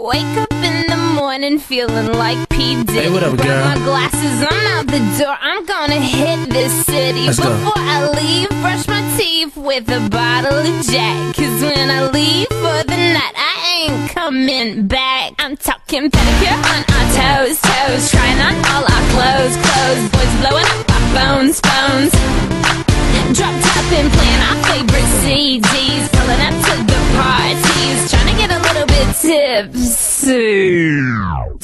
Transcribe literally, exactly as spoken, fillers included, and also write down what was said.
Wake up in the morning feeling like P. Diddy. Hey, what up, girl? Grab my glasses, I'm out the door. I'm gonna hit this city. Let's go. Before I leave, brush my teeth with a bottle of Jack. Cause when I leave for the night, I ain't coming back. I'm talking pedicure on our toes, toes. Trying on all our clothes, clothes. Boys blowing up our phones, phones. Drop top and playing our favorite C Ds. Pulling up to the parties, trying to get a little bit tipsy.